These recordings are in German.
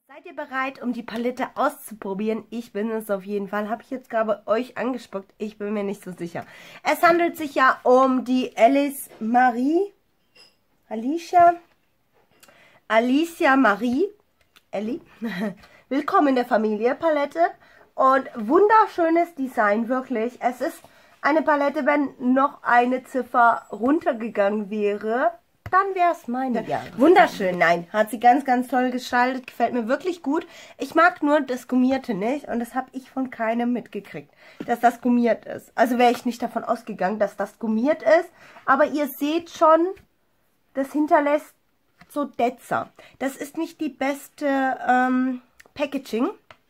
Seid ihr bereit, um die Palette auszuprobieren? Ich bin es auf jeden Fall. Habe ich jetzt gerade euch angespuckt? Ich bin mir nicht so sicher. Es handelt sich ja um die Alicia Marie. Ellie. Willkommen in der Familie Palette. Und wunderschönes Design, wirklich. Es ist eine Palette, wenn noch eine Ziffer runtergegangen wäre, dann wäre es meine. Ja. Wunderschön, nein, hat sie ganz, ganz toll gestaltet, gefällt mir wirklich gut. Ich mag nur das Gummierte nicht und das habe ich von keinem mitgekriegt, dass das gummiert ist. Also wäre ich nicht davon ausgegangen, dass das gummiert ist, aber ihr seht schon, das hinterlässt so Detzer. Das ist nicht die beste Packaging.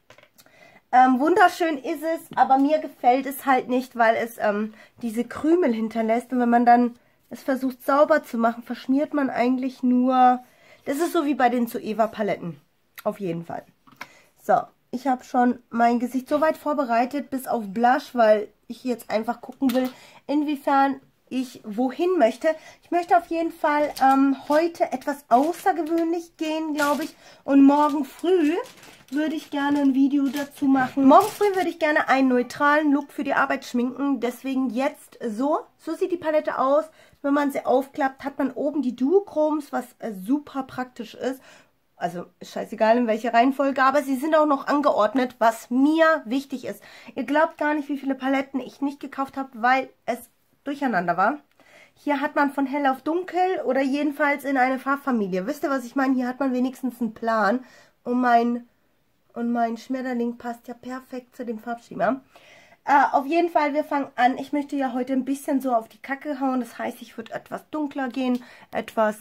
Wunderschön ist es, aber mir gefällt es halt nicht, weil es diese Krümel hinterlässt und wenn man dann es versucht sauber zu machen, verschmiert man eigentlich nur. Das ist so wie bei den Zoeva Paletten. Auf jeden Fall. So, ich habe schon mein Gesicht soweit vorbereitet, bis auf Blush, weil ich jetzt einfach gucken will, inwiefern ich wohin möchte. Ich möchte auf jeden Fall heute etwas außergewöhnlich gehen, glaube ich. Und morgen früh würde ich gerne ein Video dazu machen. Morgen früh würde ich gerne einen neutralen Look für die Arbeit schminken. Deswegen jetzt so. So sieht die Palette aus. Wenn man sie aufklappt, hat man oben die Duochroms, was super praktisch ist. Also ist scheißegal in welcher Reihenfolge, aber sie sind auch noch angeordnet, was mir wichtig ist. Ihr glaubt gar nicht, wie viele Paletten ich nicht gekauft habe, weil es durcheinander war. Hier hat man von hell auf dunkel oder jedenfalls in eine Farbfamilie. Wisst ihr, was ich meine? Hier hat man wenigstens einen Plan. Und mein Schmetterling passt ja perfekt zu dem Farbschema. Auf jeden Fall, wir fangen an. Ich möchte ja heute ein bisschen so auf die Kacke hauen. Das heißt, ich würde etwas dunkler gehen, etwas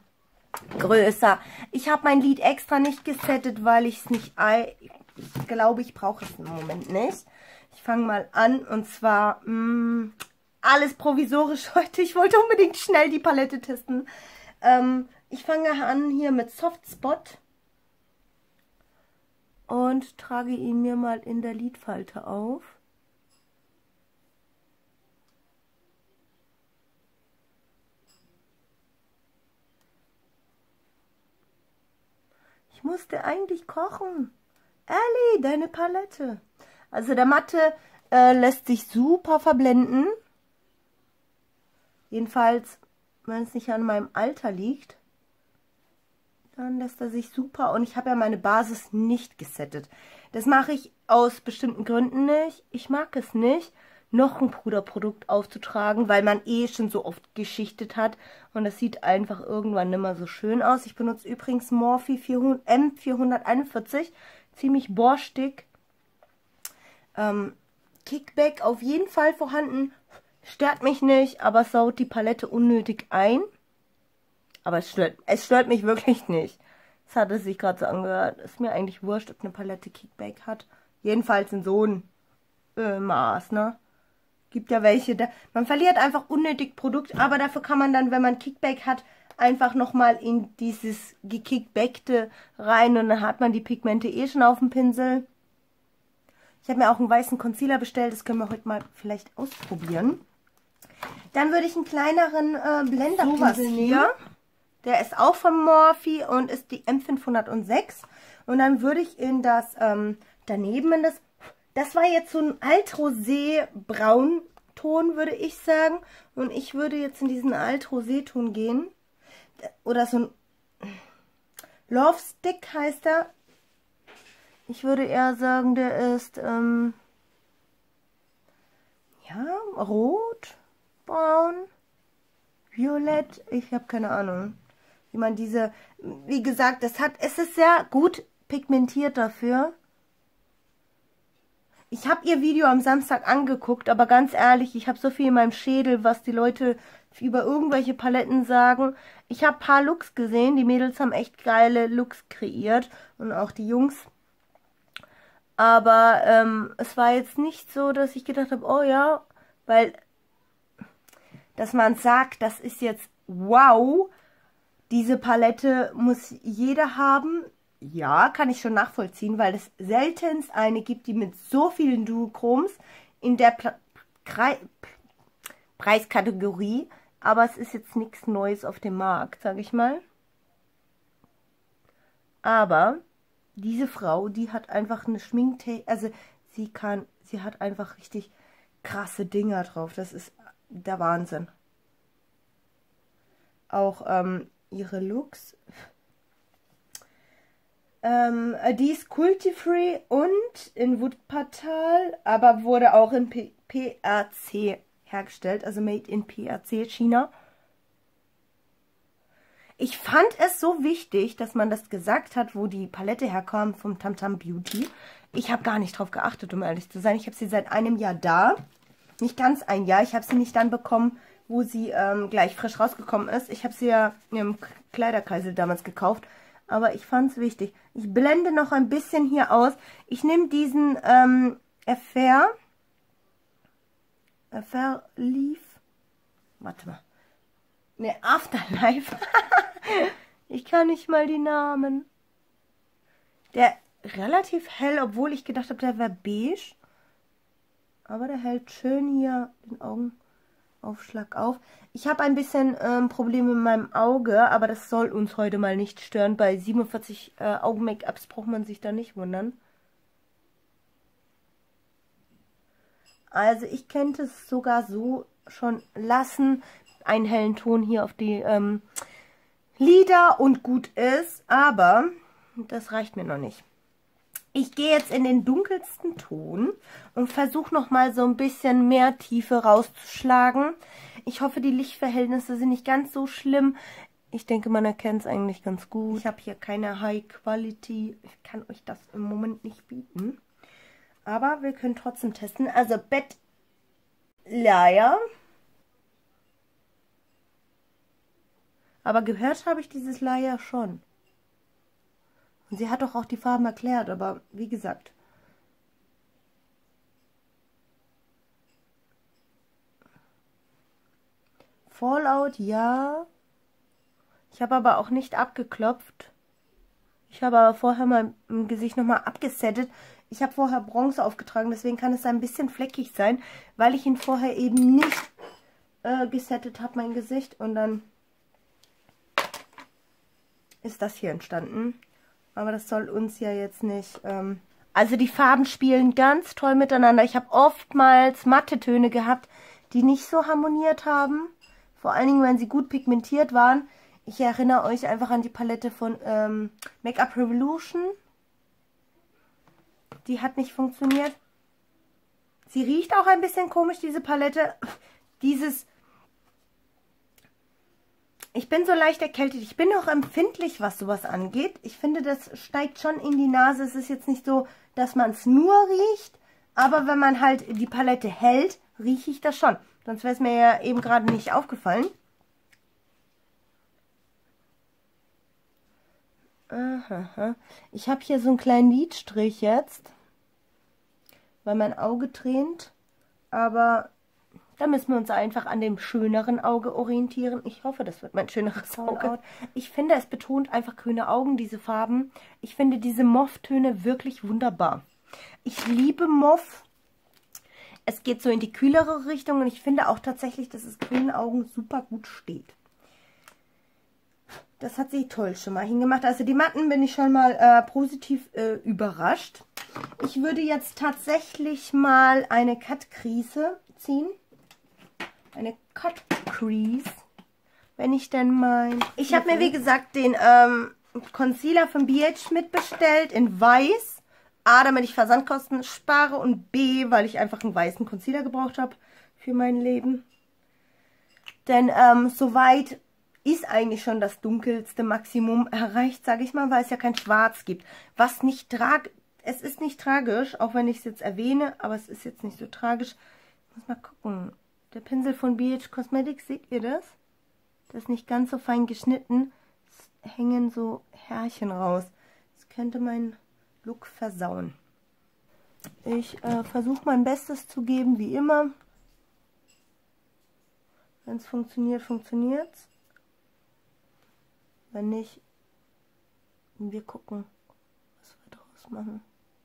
größer. Ich habe mein Lid extra nicht gesettet, weil ich es nicht... Ich glaube, ich brauche es im Moment nicht. Ich fange mal an und zwar alles provisorisch heute. Ich wollte unbedingt schnell die Palette testen. Ich fange an hier mit Soft Spot und trage ihn mir mal in der Lidfalte auf. Ich musste eigentlich kochen. Ellie, deine Palette. Also der Matte lässt sich super verblenden. Jedenfalls, wenn es nicht an meinem Alter liegt, dann lässt er sich super. Und ich habe ja meine Basis nicht gesettet. Das mache ich aus bestimmten Gründen nicht. Ich mag es nicht, noch ein Puderprodukt aufzutragen, weil man eh schon so oft geschichtet hat. Und das sieht einfach irgendwann nicht mehr so schön aus. Ich benutze übrigens Morphe M441. Ziemlich borstig. Kickback auf jeden Fall vorhanden. Stört mich nicht, aber saut die Palette unnötig ein. Aber es stört mich wirklich nicht. Das hat es sich gerade so angehört. Ist mir eigentlich wurscht, ob eine Palette Kickback hat. Jedenfalls in so einem Maß, ne? Gibt ja welche, man verliert einfach unnötig Produkt, aber dafür kann man dann, wenn man Kickback hat, einfach nochmal in dieses gekickbackte rein und dann hat man die Pigmente eh schon auf dem Pinsel. Ich habe mir auch einen weißen Concealer bestellt, das können wir heute mal vielleicht ausprobieren. Dann würde ich einen kleineren Blenderpinsel nehmen. Der ist auch von Morphe und ist die M506. Und dann würde ich in das, daneben in das war jetzt so ein Alt-Rosé-Braunton, würde ich sagen. Und ich würde jetzt in diesen Alt-Rosé-Ton gehen. Oder so ein Love Stick heißt er. Ich würde eher sagen, der ist, ja, rot, braun, violett. Ich habe keine Ahnung, wie man diese, wie gesagt, es ist sehr gut pigmentiert dafür. Ich habe ihr Video am Samstag angeguckt, aber ganz ehrlich, ich habe so viel in meinem Schädel, was die Leute über irgendwelche Paletten sagen. Ich habe ein paar Looks gesehen, die Mädels haben echt geile Looks kreiert und auch die Jungs. Aber es war jetzt nicht so, dass ich gedacht habe, oh ja, weil, dass man sagt, das ist jetzt wow, diese Palette muss jeder haben. Ja, kann ich schon nachvollziehen, weil es seltenst eine gibt, die mit so vielen Duochroms in der Preiskategorie, aber es ist jetzt nichts Neues auf dem Markt, sage ich mal. Aber diese Frau, die hat einfach eine Schminktechnik, also sie hat einfach richtig krasse Dinger drauf. Das ist der Wahnsinn. Auch ihre Looks. Die ist cruelty-free und in Wuppertal, aber wurde auch in PRC hergestellt, also made in PRC, China. Ich fand es so wichtig, dass man das gesagt hat, wo die Palette herkam vom Tamtam Beauty. Ich habe gar nicht drauf geachtet, um ehrlich zu sein. Ich habe sie seit einem Jahr da. Nicht ganz ein Jahr. Ich habe sie nicht dann bekommen, wo sie gleich frisch rausgekommen ist. Ich habe sie ja im Kleiderkreisel damals gekauft. Aber ich fand es wichtig. Ich blende noch ein bisschen hier aus. Ich nehme diesen Affair Leaf. Warte mal. Ne, Afterlife. Ich kann nicht mal die Namen. Der relativ hell, obwohl ich gedacht habe, der wäre beige. Aber der hält schön hier den Augenaufschlag auf. Ich habe ein bisschen Probleme mit meinem Auge, aber das soll uns heute mal nicht stören. Bei 47 Augen-Make-ups braucht man sich da nicht wundern. Also ich könnte es sogar so schon lassen. Einen hellen Ton hier auf die Lider und gut ist, aber das reicht mir noch nicht. Ich gehe jetzt in den dunkelsten Ton und versuche nochmal so ein bisschen mehr Tiefe rauszuschlagen. Ich hoffe, die Lichtverhältnisse sind nicht ganz so schlimm. Ich denke, man erkennt es eigentlich ganz gut. Ich habe hier keine High Quality. Ich kann euch das im Moment nicht bieten. Aber wir können trotzdem testen. Also Bed Layer. Aber gehört habe ich dieses Layer schon. Und sie hat doch auch die Farben erklärt, aber wie gesagt. Fallout, ja. Ich habe aber auch nicht abgeklopft. Ich habe aber vorher mein Gesicht nochmal abgesettet. Ich habe vorher Bronze aufgetragen, deswegen kann es ein bisschen fleckig sein, weil ich ihn vorher eben nicht gesettet habe, mein Gesicht. Und dann ist das hier entstanden. Aber das soll uns ja jetzt nicht... Also die Farben spielen ganz toll miteinander. Ich habe oftmals matte Töne gehabt, die nicht so harmoniert haben. Vor allen Dingen, wenn sie gut pigmentiert waren. Ich erinnere euch einfach an die Palette von Make-up Revolution. Die hat nicht funktioniert. Sie riecht auch ein bisschen komisch, diese Palette. Ich bin so leicht erkältet. Ich bin auch empfindlich, was sowas angeht. Ich finde, das steigt schon in die Nase. Es ist jetzt nicht so, dass man es nur riecht. Aber wenn man halt die Palette hält, rieche ich das schon. Sonst wäre es mir ja eben gerade nicht aufgefallen. Aha. Ich habe hier so einen kleinen Lidstrich jetzt, weil mein Auge tränt. Aber da müssen wir uns einfach an dem schöneren Auge orientieren. Ich hoffe, das wird mein schöneres Auge. Ich finde, es betont einfach grüne Augen, diese Farben. Ich finde diese Mauve-Töne wirklich wunderbar. Ich liebe Mauve. Es geht so in die kühlere Richtung und ich finde auch tatsächlich, dass es grünen Augen super gut steht. Das hat sie toll schon mal hingemacht. Also die Matten bin ich schon mal positiv überrascht. Ich würde jetzt tatsächlich mal eine Cut-Crease ziehen. Eine Cut Crease, wenn ich denn mein... Ich habe mir, wie gesagt, den Concealer von BH mitbestellt in weiß. A, damit ich Versandkosten spare und B, weil ich einfach einen weißen Concealer gebraucht habe für mein Leben. Denn soweit ist eigentlich schon das dunkelste Maximum erreicht, sage ich mal, weil es ja kein Schwarz gibt. Was nicht tragisch... Es ist nicht tragisch, auch wenn ich es jetzt erwähne, aber es ist jetzt nicht so tragisch. Ich muss mal gucken. Der Pinsel von BH Cosmetics, seht ihr das? Das ist nicht ganz so fein geschnitten. Es hängen so Härchen raus. Das könnte meinen Look versauen. Ich versuche mein Bestes zu geben, wie immer. Wenn es funktioniert, funktioniert es. Wenn nicht, wir gucken, was wir draus machen.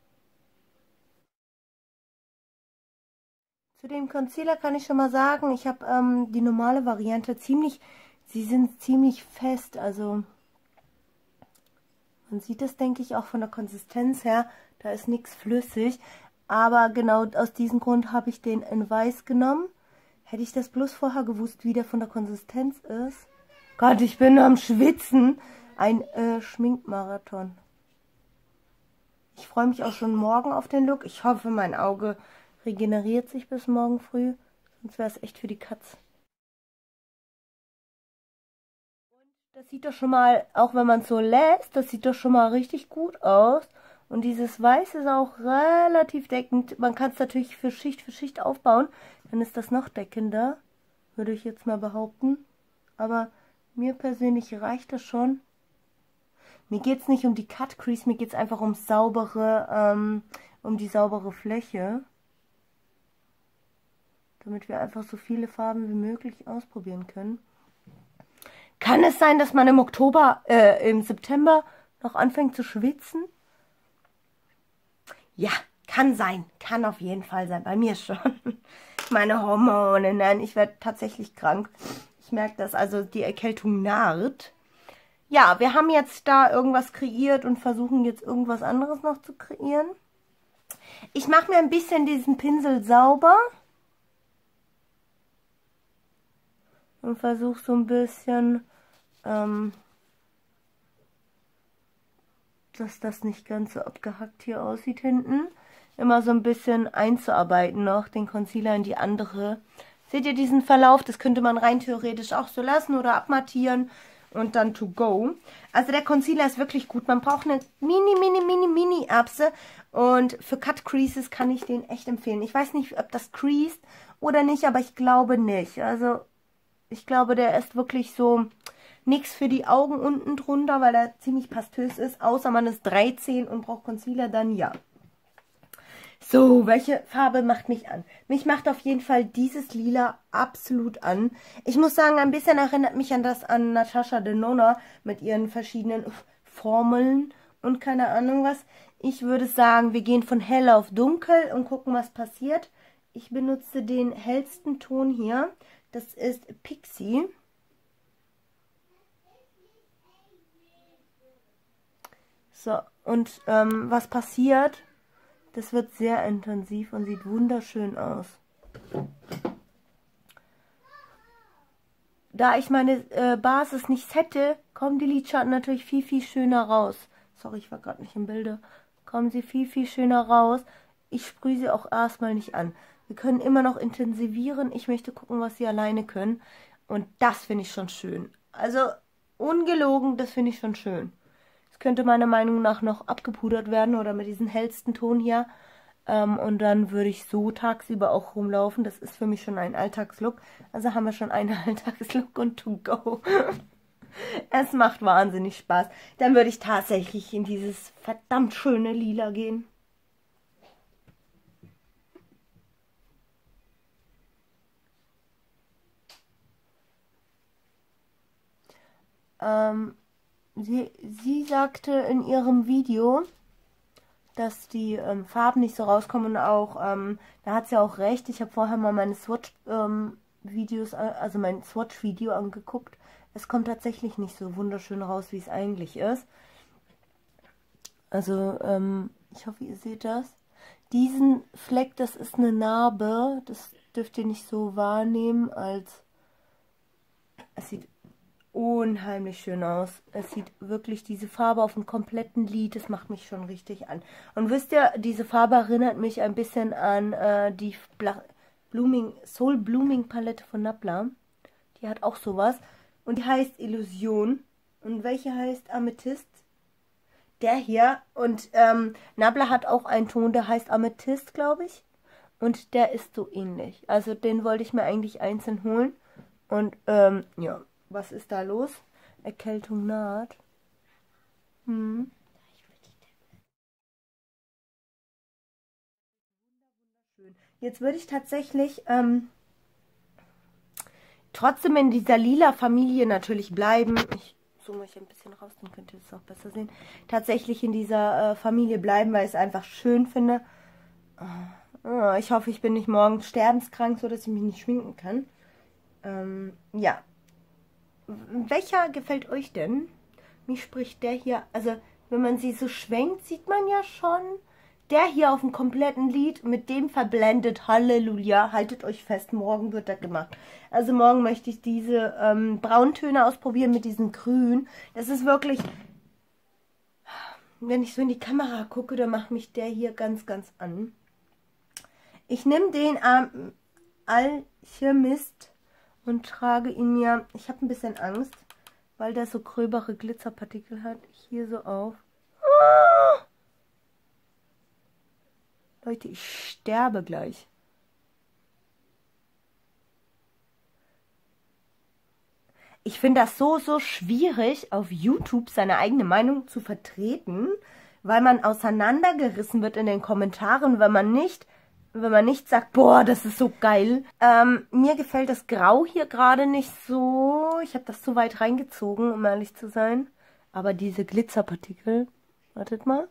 Zu dem Concealer kann ich schon mal sagen, ich habe die normale Variante sie sind ziemlich fest, also Man sieht das, denke ich, auch von der Konsistenz her. Da ist nichts flüssig. Aber genau aus diesem Grund habe ich den in Weiß genommen. Hätte ich das bloß vorher gewusst, wie der von der Konsistenz ist. Gott, ich bin am Schwitzen. Ein Schminkmarathon. Ich freue mich auch schon morgen auf den Look. Ich hoffe, mein Auge regeneriert sich bis morgen früh. Sonst wäre es echt für die Katz. Das sieht doch schon mal, auch wenn man es so lässt, das sieht doch schon mal richtig gut aus. Und dieses Weiß ist auch relativ deckend. Man kann es natürlich für Schicht aufbauen. Dann ist das noch deckender, würde ich jetzt mal behaupten. Aber mir persönlich reicht das schon. Mir geht es nicht um die Cut Crease, mir geht es einfach um die saubere Fläche. Damit wir einfach so viele Farben wie möglich ausprobieren können. Kann es sein, dass man im September noch anfängt zu schwitzen? Ja, kann sein. Kann auf jeden Fall sein. Bei mir schon. Meine Hormone, nein, ich werde tatsächlich krank. Ich merke das, also die Erkältung naht. Ja, wir haben jetzt da irgendwas kreiert und versuchen jetzt irgendwas anderes noch zu kreieren. Ich mache mir ein bisschen diesen Pinsel sauber. Und versuche so ein bisschen, dass das nicht ganz so abgehackt hier aussieht hinten. Immer so ein bisschen einzuarbeiten noch, den Concealer in die andere. Seht ihr diesen Verlauf? Das könnte man rein theoretisch auch so lassen oder abmattieren und dann to go. Also der Concealer ist wirklich gut. Man braucht eine mini Erbse und für Cut Creases kann ich den echt empfehlen. Ich weiß nicht, ob das creased oder nicht, aber ich glaube nicht. Also ich glaube, der ist wirklich so nichts für die Augen unten drunter, weil er ziemlich pastös ist. Außer man ist 13 und braucht Concealer, dann ja. So, welche Farbe macht mich an? Mich macht auf jeden Fall dieses Lila absolut an. Ich muss sagen, ein bisschen erinnert mich an Natasha Denona mit ihren verschiedenen Formeln und keine Ahnung was. Ich würde sagen, wir gehen von hell auf dunkel und gucken, was passiert. Ich benutze den hellsten Ton hier. Das ist Pixie. So, und was passiert? Das wird sehr intensiv und sieht wunderschön aus. Da ich meine Basis nicht hätte, kommen die Lidschatten natürlich viel schöner raus. Sorry, ich war gerade nicht im Bilde. Kommen sie viel schöner raus. Ich sprühe sie auch erstmal nicht an. Wir können immer noch intensivieren. Ich möchte gucken, was sie alleine können. Und das finde ich schon schön. Also ungelogen, das finde ich schon schön. Es könnte meiner Meinung nach noch abgepudert werden oder mit diesem hellsten Ton hier. Und dann würde ich so tagsüber auch rumlaufen. Das ist für mich schon ein Alltagslook. Also haben wir schon einen Alltagslook und to go. Es macht wahnsinnig Spaß. Dann würde ich tatsächlich in dieses verdammt schöne Lila gehen. Sie sagte in ihrem Video, dass die Farben nicht so rauskommen und auch, da hat sie auch recht, ich habe vorher mal meine Swatch-Videos, also mein Swatch-Video angeguckt. Es kommt tatsächlich nicht so wunderschön raus, wie es eigentlich ist. Also, ich hoffe, ihr seht das. Diesen Fleck, das ist eine Narbe, das dürft ihr nicht so wahrnehmen, als es sieht unheimlich schön aus. Es sieht wirklich diese Farbe auf dem kompletten Lid, das macht mich schon richtig an. Und wisst ihr, diese Farbe erinnert mich ein bisschen an die Soul Blooming Palette von Nabla. Die hat auch sowas. Und die heißt Illusion. Und welche heißt Amethyst? Der hier. Und Nabla hat auch einen Ton, der heißt Amethyst, glaube ich. Und der ist so ähnlich. Also den wollte ich mir eigentlich einzeln holen. Und ja. Was ist da los? Erkältung naht. Jetzt würde ich tatsächlich trotzdem in dieser lila Familie natürlich bleiben. Ich zoome euch ein bisschen raus, dann könnt ihr es auch besser sehen. Tatsächlich in dieser Familie bleiben, weil ich es einfach schön finde. Ich hoffe, ich bin nicht morgen sterbenskrank, so dass ich mich nicht schminken kann. Ja. Welcher gefällt euch denn? Mich spricht der hier, also wenn man sie so schwenkt, sieht man ja schon. Der hier auf dem kompletten Lid, mit dem verblendet, Halleluja, haltet euch fest, morgen wird das gemacht. Also morgen möchte ich diese Brauntöne ausprobieren mit diesem Grün. Das ist wirklich, wenn ich so in die Kamera gucke, dann macht mich der hier ganz, ganz an. Ich nehme den Alchemist und trage ihn mir, ich habe ein bisschen Angst, weil der so gröbere Glitzerpartikel hat, hier so auf. Leute, ich sterbe gleich. Ich finde das so schwierig, auf YouTube seine eigene Meinung zu vertreten, weil man auseinandergerissen wird in den Kommentaren, wenn man nicht sagt, boah, das ist so geil. Mir gefällt das Grau hier gerade nicht so. Ich habe das zu weit reingezogen, um ehrlich zu sein. Aber diese Glitzerpartikel, wartet mal.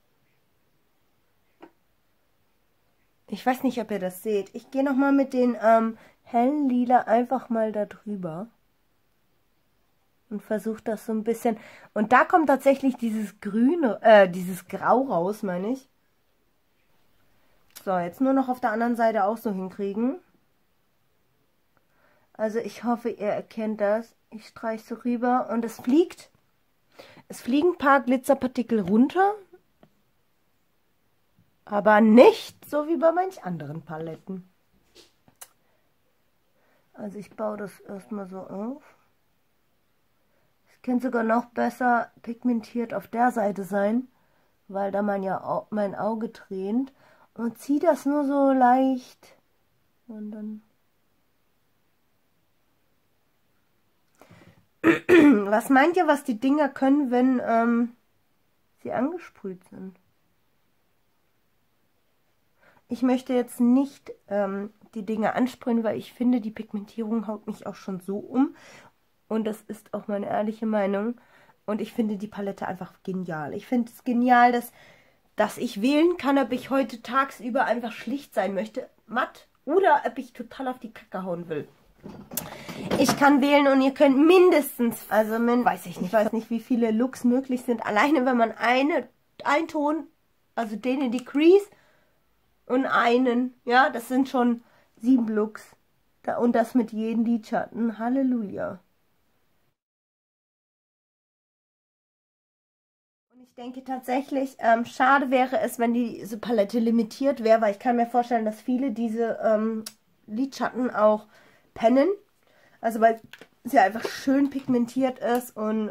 Ich weiß nicht, ob ihr das seht. Ich gehe nochmal mit den hellen Lila einfach mal da drüber. Und versuche das so ein bisschen. Und da kommt tatsächlich dieses Grüne, dieses Grau raus, meine ich. So, jetzt nur noch auf der anderen Seite auch so hinkriegen. Also ich hoffe, ihr erkennt das. Ich streiche so rüber und es fliegt. Es fliegen ein paar Glitzerpartikel runter. Aber nicht so wie bei manch anderen Paletten. Also ich baue das erstmal so auf. Es könnte sogar noch besser pigmentiert auf der Seite sein, weil da mein Auge tränt. Und ziehe das nur so leicht. Und dann... Was meint ihr, was die Dinger können, wenn sie angesprüht sind? Ich möchte jetzt nicht die Dinger ansprühen, weil ich finde, die Pigmentierung haut mich auch schon so um. Und das ist auch meine ehrliche Meinung. Und ich finde die Palette einfach genial. Ich finde es genial, dass ich wählen kann, ob ich heute tagsüber einfach schlicht sein möchte, matt, oder ob ich total auf die Kacke hauen will. Ich kann wählen und ihr könnt mindestens, also weiß ich nicht, wie viele Looks möglich sind. Alleine wenn man einen Ton, also den in die Crease und einen, ja, das sind schon 7 Looks. Und das mit jedem Lidschatten. Halleluja. Und ich denke tatsächlich, schade wäre es, wenn diese Palette limitiert wäre, weil ich kann mir vorstellen, dass viele diese Lidschatten auch pennen. Also weil sie einfach schön pigmentiert ist und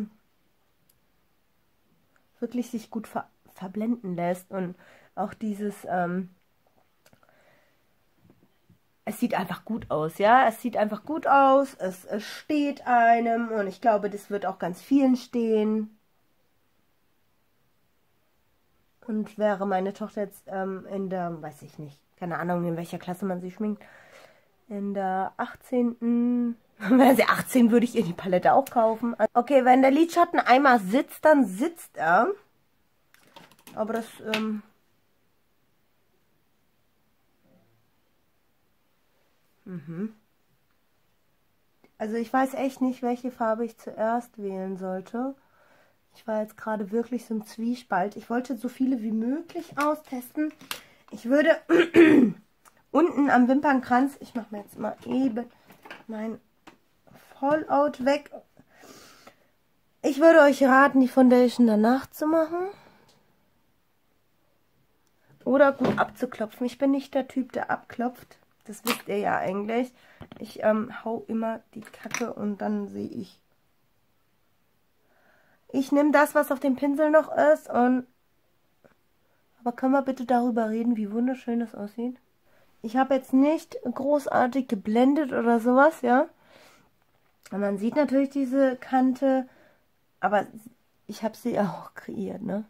wirklich sich gut verblenden lässt. Und auch dieses, es sieht einfach gut aus, ja. Es sieht einfach gut aus, es steht einem und ich glaube, das wird auch ganz vielen stehen. Und wäre meine Tochter jetzt in der, weiß ich nicht, keine Ahnung, in welcher Klasse man sie schminkt, in der 18. Wäre sie 18, würde ich ihr die Palette auch kaufen. Okay, wenn der Lidschatten einmal sitzt, dann sitzt er. Aber das, Also ich weiß echt nicht, welche Farbe ich zuerst wählen sollte. Ich war jetzt gerade wirklich so im Zwiespalt. Ich wollte so viele wie möglich austesten. Ich würde unten am Wimpernkranz, ich mache mir jetzt mal eben mein Fallout weg. Ich würde euch raten, die Foundation danach zu machen. Oder gut abzuklopfen. Ich bin nicht der Typ, der abklopft. Das wisst ihr ja eigentlich. Ich hau immer die Kacke und dann sehe ich. Ich nehme das, was auf dem Pinsel noch ist. Aber können wir bitte darüber reden, wie wunderschön das aussieht? Ich habe jetzt nicht großartig geblendet oder sowas, ja. Und man sieht natürlich diese Kante, aber ich habe sie auch kreiert, ne?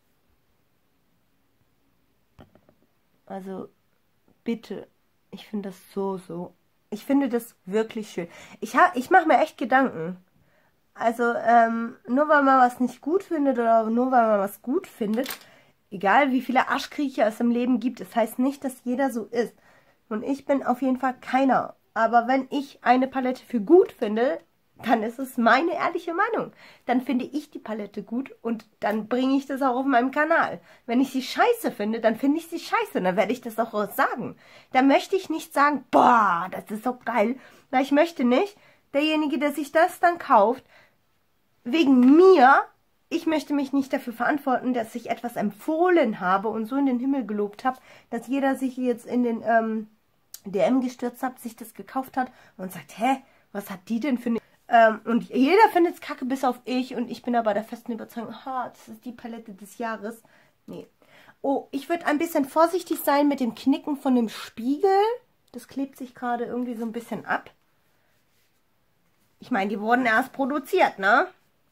Also, bitte, ich finde das so. Ich finde das wirklich schön. Ich mache mir echt Gedanken. Also, nur weil man was nicht gut findet oder nur weil man was gut findet, egal wie viele Arschkriecher es im Leben gibt, es heißt nicht, dass jeder so ist. Und ich bin auf jeden Fall keiner. Aber wenn ich eine Palette für gut finde, dann ist es meine ehrliche Meinung. Dann finde ich die Palette gut und dann bringe ich das auch auf meinem Kanal. Wenn ich sie scheiße finde, dann finde ich sie scheiße und dann werde ich das auch sagen. Da möchte ich nicht sagen, boah, das ist so geil. Weil ich möchte nicht, derjenige, der sich das dann kauft, wegen mir, ich möchte mich nicht dafür verantworten, dass ich etwas empfohlen habe und so in den Himmel gelobt habe, dass jeder sich jetzt in den DM gestürzt hat, sich das gekauft hat und sagt, hä, was hat die denn für eine... und jeder findet es kacke, bis auf ich. Und ich bin aber der festen Überzeugung, das ist die Palette des Jahres. Nee. Oh, ich würde ein bisschen vorsichtig sein mit dem Knicken von dem Spiegel. Das klebt sich gerade irgendwie so ein bisschen ab. Ich meine, die wurden erst produziert, ne?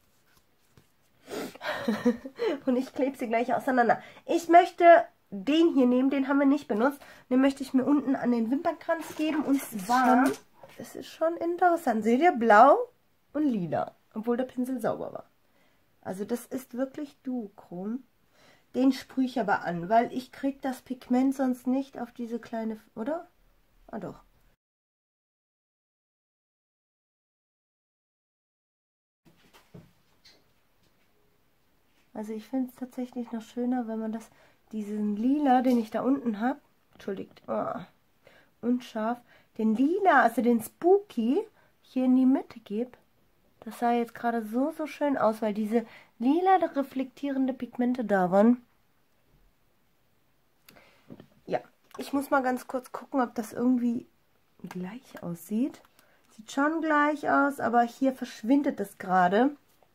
Und ich klebe sie gleich auseinander. Ich möchte den hier nehmen, den haben wir nicht benutzt. Den möchte ich mir unten an den Wimpernkranz geben. Und zwar, es ist schon interessant. Seht ihr, blau und lila. Obwohl der Pinsel sauber war. Also das ist wirklich Duochrom. Den sprühe ich aber an, weil ich kriege das Pigment sonst nicht auf diese kleine... Oder? Ah doch. Also ich finde es tatsächlich noch schöner, wenn man diesen Lila, den ich da unten habe, entschuldigt, unscharf, den Lila, also den Spooky, hier in die Mitte gebe. Das sah jetzt gerade so schön aus, weil diese lila reflektierende Pigmente da waren. Ja, ich muss mal ganz kurz gucken, ob das irgendwie gleich aussieht. Sieht schon gleich aus, aber hier verschwindet es gerade.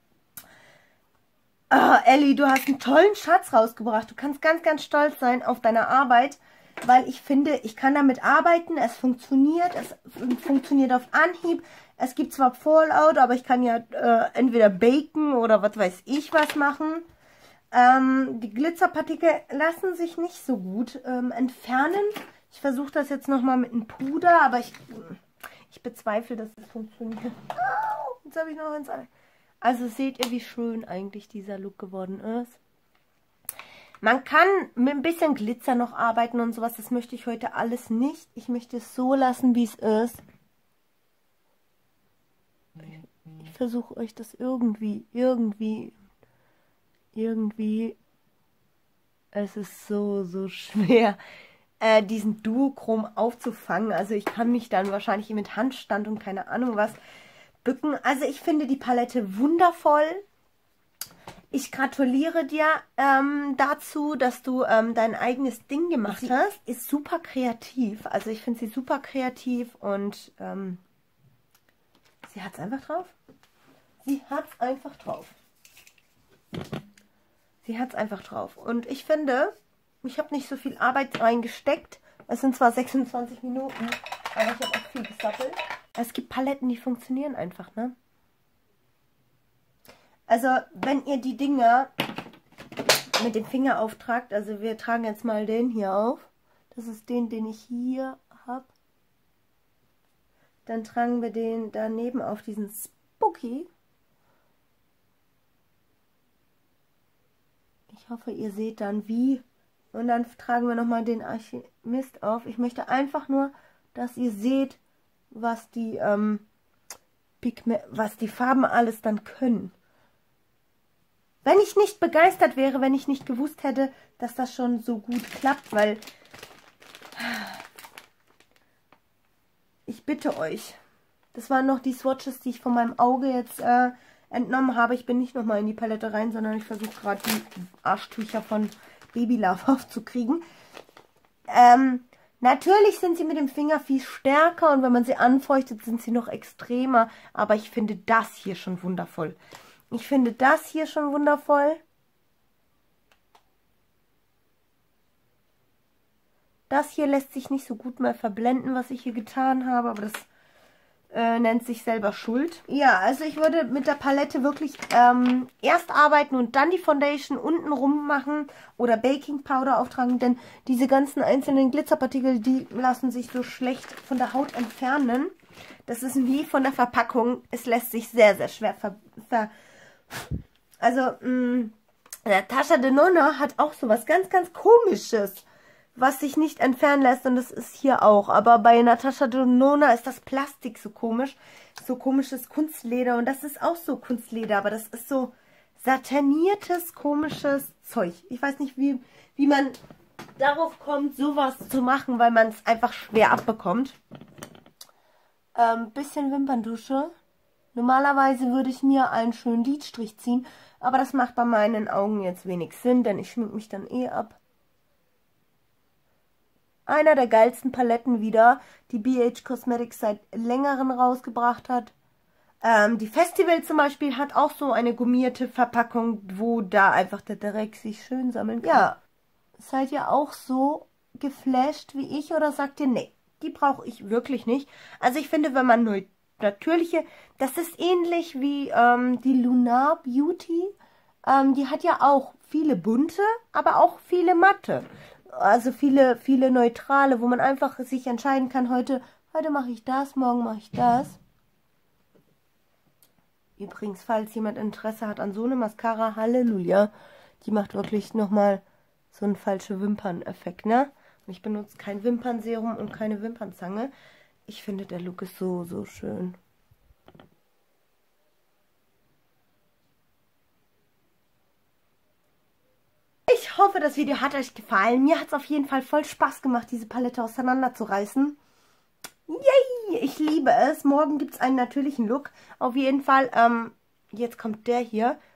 Ellie, du hast einen tollen Schatz rausgebracht. Du kannst ganz, ganz stolz sein auf deine Arbeit, weil ich finde, ich kann damit arbeiten. Es funktioniert auf Anhieb. Es gibt zwar Fallout, aber ich kann ja entweder baken oder was weiß ich was machen. Die Glitzerpartikel lassen sich nicht so gut entfernen. Ich versuche das jetzt nochmal mit einem Puder, aber ich bezweifle, dass es funktioniert. Jetzt habe ich noch eins. Also seht ihr, wie schön eigentlich dieser Look geworden ist. Man kann mit ein bisschen Glitzer noch arbeiten und sowas. Das möchte ich heute alles nicht. Ich möchte es so lassen, wie es ist. Ich versuche euch das irgendwie. Es ist so schwer, diesen Duochrom aufzufangen. Also ich kann mich dann wahrscheinlich mit Handstand und keine Ahnung was bücken. Also ich finde die Palette wundervoll. Ich gratuliere dir dazu, dass du dein eigenes Ding gemacht hast. Ist super kreativ. Also ich finde sie super kreativ und sie hat es einfach drauf. Sie hat es einfach drauf. Sie hat es einfach drauf. Und ich finde, ich habe nicht so viel Arbeit reingesteckt. Es sind zwar 26 Minuten, aber ich habe auch viel gesappelt. Es gibt Paletten, die funktionieren einfach, ne? Also, wenn ihr die Dinger mit dem Finger auftragt, also wir tragen jetzt mal den hier auf. Das ist den ich hier habe. Dann tragen wir den daneben auf diesen Spooky. Ich hoffe, ihr seht dann wie. Und dann tragen wir nochmal den Alchemist auf. Ich möchte einfach nur, dass ihr seht, was die Farben alles dann können. Wenn ich nicht begeistert wäre, wenn ich nicht gewusst hätte, dass das schon so gut klappt, weil ich bitte euch, das waren noch die Swatches, die ich von meinem Auge jetzt entnommen habe. Ich bin nicht nochmal in die Palette rein, sondern ich versuche gerade die Arschtücher von Baby Love aufzukriegen. Natürlich sind sie mit dem Finger viel stärker und wenn man sie anfeuchtet, sind sie noch extremer. Aber ich finde das hier schon wundervoll. Ich finde das hier schon wundervoll. Das hier lässt sich nicht so gut mehr verblenden, was ich hier getan habe, aber das nennt sich selber Schuld. Ja, also ich würde mit der Palette wirklich erst arbeiten und dann die Foundation unten rum machen oder Baking Powder auftragen, denn diese ganzen einzelnen Glitzerpartikel, die lassen sich so schlecht von der Haut entfernen. Das ist wie von der Verpackung. Es lässt sich sehr, sehr schwer Natasha Denona hat auch sowas ganz, ganz Komisches. was sich nicht entfernen lässt und das ist hier auch. Aber bei Natasha Denona ist das Plastik so komisch. So komisches Kunstleder und das ist auch so Kunstleder, aber das ist so satiniertes, komisches Zeug. Ich weiß nicht, wie man darauf kommt, sowas zu machen, weil man es einfach schwer abbekommt. Bisschen Wimperndusche. Normalerweise würde ich mir einen schönen Lidstrich ziehen, aber das macht bei meinen Augen jetzt wenig Sinn, denn ich schmink mich dann eh ab. Einer der geilsten Paletten wieder, die BH Cosmetics seit längerem rausgebracht hat. Die Festival zum Beispiel hat auch so eine gummierte Verpackung, wo da einfach der Dreck sich schön sammeln kann. Ja, seid ihr auch so geflasht wie ich oder sagt ihr, nee, die brauche ich wirklich nicht. Also ich finde, wenn man natürliche, das ist ähnlich wie die Lunar Beauty. Die hat ja auch viele bunte, aber auch viele matte. Also viele neutrale, wo man einfach sich entscheiden kann, heute mache ich das, morgen mache ich das. Übrigens, falls jemand Interesse hat an so eine Mascara, Halleluja, die macht wirklich nochmal so einen falschen Wimperneffekt, ne? Und ich benutze kein Wimpernserum und keine Wimpernzange. Ich finde, der Look ist so, so schön. Ich hoffe, das Video hat euch gefallen. Mir hat es auf jeden Fall voll Spaß gemacht, diese Palette auseinanderzureißen. Yay! Ich liebe es. Morgen gibt es einen natürlichen Look. Auf jeden Fall, jetzt kommt der hier.